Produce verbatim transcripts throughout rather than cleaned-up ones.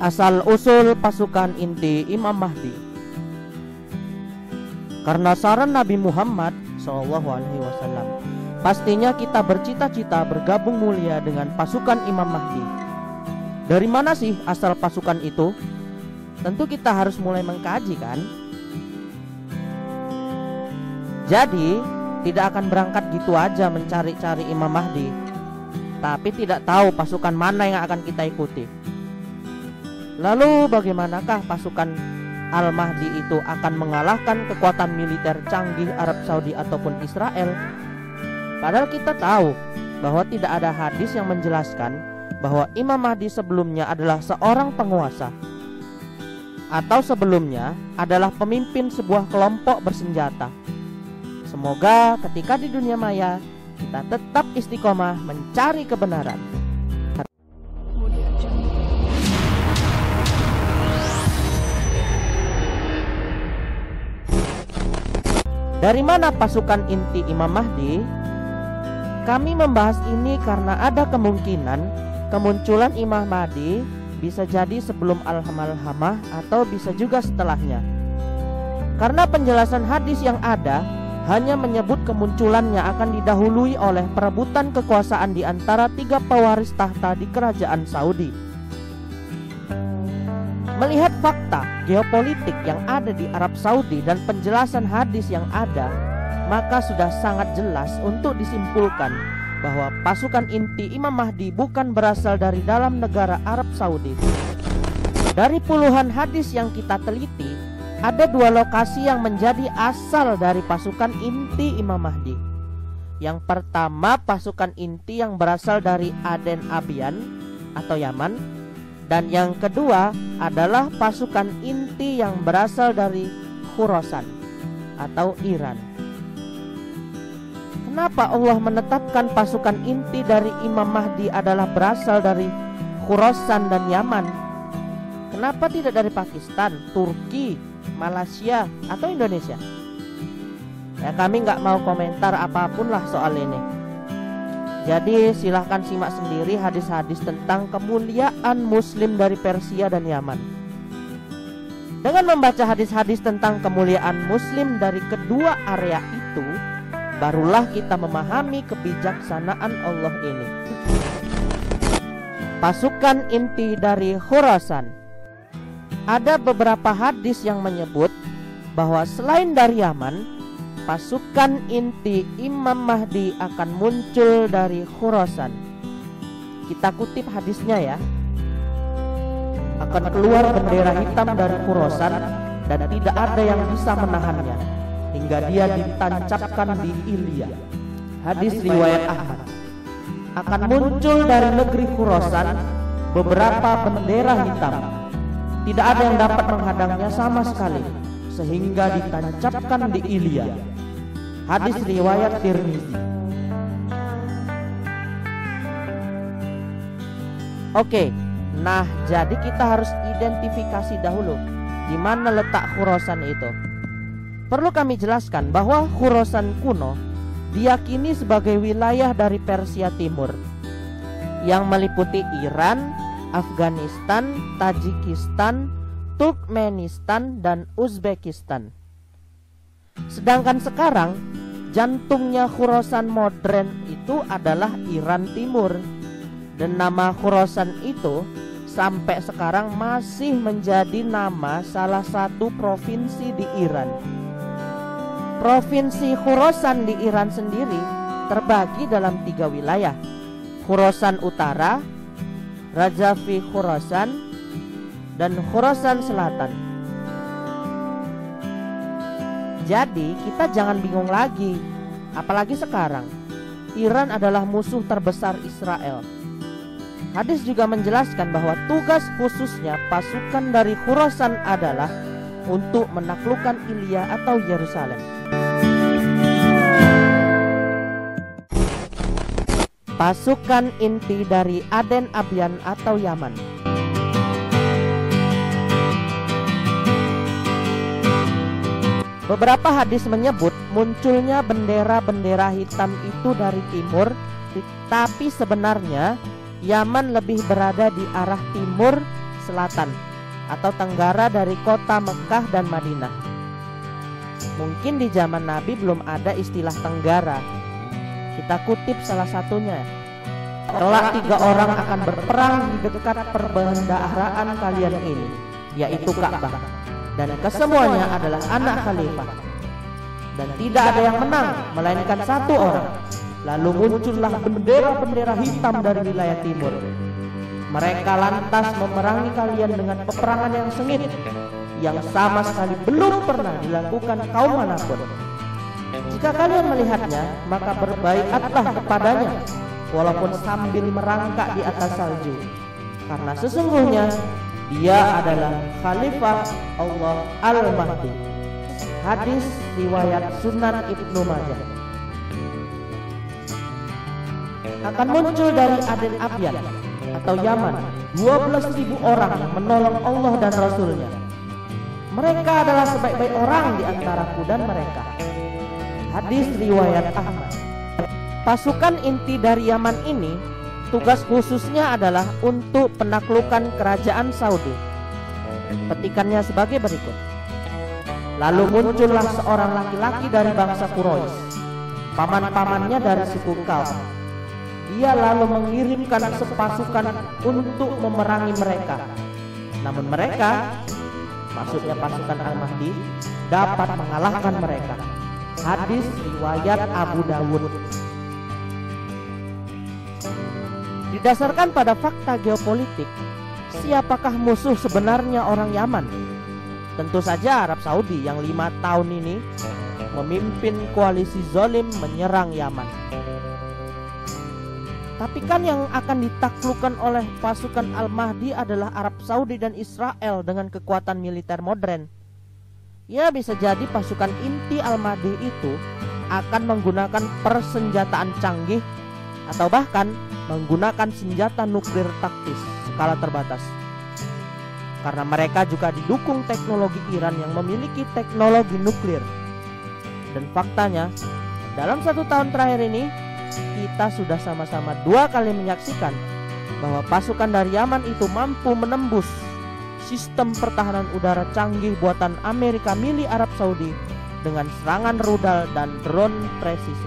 Asal-usul pasukan inti Imam Mahdi. Karena saran Nabi Muhammad shallallahu alaihi wasallam, pastinya kita bercita-cita bergabung mulia dengan pasukan Imam Mahdi. Dari mana sih asal pasukan itu? Tentu kita harus mulai mengkaji, kan? Jadi tidak akan berangkat gitu aja mencari-cari Imam Mahdi, tapi tidak tahu pasukan mana yang akan kita ikuti. Lalu bagaimanakah pasukan Al-Mahdi itu akan mengalahkan kekuatan militer canggih Arab Saudi ataupun Israel? Padahal kita tahu bahwa tidak ada hadis yang menjelaskan bahwa Imam Mahdi sebelumnya adalah seorang penguasa, atau sebelumnya adalah pemimpin sebuah kelompok bersenjata. Semoga ketika di dunia maya kita tetap istiqomah mencari kebenaran. Dari mana pasukan inti Imam Mahdi? Kami membahas ini karena ada kemungkinan kemunculan Imam Mahdi bisa jadi sebelum Al-Malhamah atau bisa juga setelahnya. Karena penjelasan hadis yang ada hanya menyebut kemunculannya akan didahului oleh perebutan kekuasaan di antara tiga pewaris tahta di kerajaan Saudi. Melihat fakta geopolitik yang ada di Arab Saudi dan penjelasan hadis yang ada, maka sudah sangat jelas untuk disimpulkan bahwa pasukan inti Imam Mahdi bukan berasal dari dalam negara Arab Saudi. Dari puluhan hadis yang kita teliti, ada dua lokasi yang menjadi asal dari pasukan inti Imam Mahdi. Yang pertama, pasukan inti yang berasal dari Aden Abyan atau Yaman, dan yang kedua adalah pasukan inti yang berasal dari Khurasan atau Iran. Kenapa Allah menetapkan pasukan inti dari Imam Mahdi adalah berasal dari Khurasan dan Yaman? Kenapa tidak dari Pakistan, Turki, Malaysia, atau Indonesia? Ya, kami nggak mau komentar apapun lah soal ini. Jadi silahkan simak sendiri hadis-hadis tentang kemuliaan Muslim dari Persia dan Yaman. Dengan membaca hadis-hadis tentang kemuliaan Muslim dari kedua area itu, barulah kita memahami kebijaksanaan Allah ini. Pasukan inti dari Khurasan. Ada beberapa hadis yang menyebut bahwa selain dari Yaman, pasukan inti Imam Mahdi akan muncul dari Khurasan. Kita kutip hadisnya ya. Akan keluar bendera hitam dari Khurasan dan tidak ada yang bisa menahannya hingga dia ditancapkan di Ilya. Hadis riwayat Ahmad. Akan muncul dari negeri Khurasan beberapa bendera hitam. Tidak ada yang dapat menghadangnya sama sekali sehingga ditancapkan di Ilya. Hadis riwayat Tirmizi. Oke, nah jadi kita harus identifikasi dahulu di mana letak Khurasan itu. Perlu kami jelaskan bahwa Khurasan kuno diyakini sebagai wilayah dari Persia Timur yang meliputi Iran, Afghanistan, Tajikistan, Turkmenistan, dan Uzbekistan. Sedangkan sekarang jantungnya Khurasan modern itu adalah Iran Timur. Dan nama Khurasan itu sampai sekarang masih menjadi nama salah satu provinsi di Iran. Provinsi Khurasan di Iran sendiri terbagi dalam tiga wilayah: Khurasan Utara, Rajavi Khurasan, dan Khurasan Selatan. Jadi kita jangan bingung lagi, apalagi sekarang Iran adalah musuh terbesar Israel. Hadis juga menjelaskan bahwa tugas khususnya pasukan dari Khurasan adalah untuk menaklukkan Ilya atau Yerusalem. Pasukan inti dari Aden Abyan atau Yaman. Beberapa hadis menyebut munculnya bendera-bendera hitam itu dari timur, tapi sebenarnya Yaman lebih berada di arah timur selatan atau tenggara dari kota Mekah dan Madinah. Mungkin di zaman Nabi belum ada istilah tenggara. Kita kutip salah satunya. Kelak tiga orang akan berperang di dekat perbendaharaan kalian ini, yaitu Ka'bah, dan kesemuanya adalah anak khalifah. Dan tidak ada yang menang melainkan satu orang. Lalu muncullah bendera-bendera hitam dari wilayah timur. Mereka lantas memerangi kalian dengan peperangan yang sengit, yang sama sekali belum pernah dilakukan kaum manapun. Jika kalian melihatnya, maka berbaikatlah kepadanya, walaupun sambil merangkak di atas salju, karena sesungguhnya dia adalah Khalifah Allah Al-Mahdi. Hadis riwayat Sunan Ibnu Majah. Akan muncul dari Aden Abyan atau Yaman dua belas ribu orang yang menolong Allah dan Rasulnya. Mereka adalah sebaik-baik orang di antaraku dan mereka. Hadis riwayat Ahmad. Pasukan inti dari Yaman ini tugas khususnya adalah untuk penaklukan kerajaan Saudi. Petikannya sebagai berikut. Lalu muncullah seorang laki-laki dari bangsa Quraisy, paman-pamannya dari suku Kaum. Dia lalu mengirimkan sepasukan untuk memerangi mereka. Namun mereka, maksudnya pasukan Al-Mahdi, dapat mengalahkan mereka. Hadis riwayat Abu Dawud. Didasarkan pada fakta geopolitik, siapakah musuh sebenarnya orang Yaman? Tentu saja Arab Saudi yang lima tahun ini memimpin koalisi zalim menyerang Yaman. Tapi kan yang akan ditaklukkan oleh pasukan Al-Mahdi adalah Arab Saudi dan Israel dengan kekuatan militer modern. Ya, bisa jadi pasukan inti Al-Mahdi itu akan menggunakan persenjataan canggih atau bahkan menggunakan senjata nuklir taktis skala terbatas. Karena mereka juga didukung teknologi Iran yang memiliki teknologi nuklir. Dan faktanya, dalam satu tahun terakhir ini, kita sudah sama-sama dua kali menyaksikan bahwa pasukan dari Yaman itu mampu menembus sistem pertahanan udara canggih buatan Amerika milik Arab Saudi dengan serangan rudal dan drone presisi.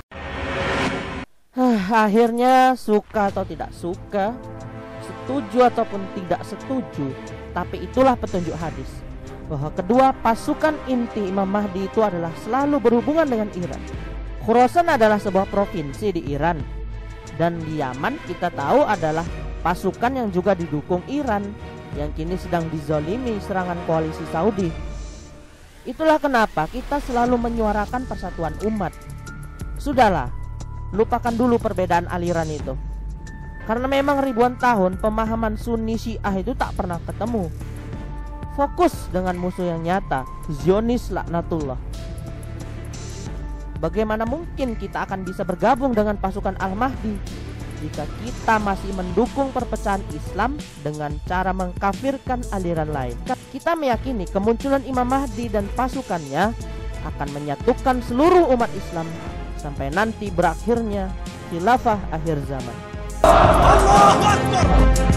Akhirnya, suka atau tidak suka, setuju ataupun tidak setuju, tapi itulah petunjuk hadis bahwa kedua pasukan inti Imam Mahdi itu adalah selalu berhubungan dengan Iran. Khurasan adalah sebuah provinsi di Iran, dan di Yaman kita tahu adalah pasukan yang juga didukung Iran yang kini sedang dizalimi serangan koalisi Saudi. Itulah kenapa kita selalu menyuarakan persatuan umat. Sudahlah, lupakan dulu perbedaan aliran itu. Karena memang ribuan tahun pemahaman Sunni Syiah itu tak pernah ketemu. Fokus dengan musuh yang nyata, Zionis laknatullah. Bagaimana mungkin kita akan bisa bergabung dengan pasukan Al-Mahdi jika kita masih mendukung perpecahan Islam dengan cara mengkafirkan aliran lain? Kita meyakini kemunculan Imam Mahdi dan pasukannya akan menyatukan seluruh umat Islam sampai nanti berakhirnya khilafah akhir zaman. Allahu Akbar.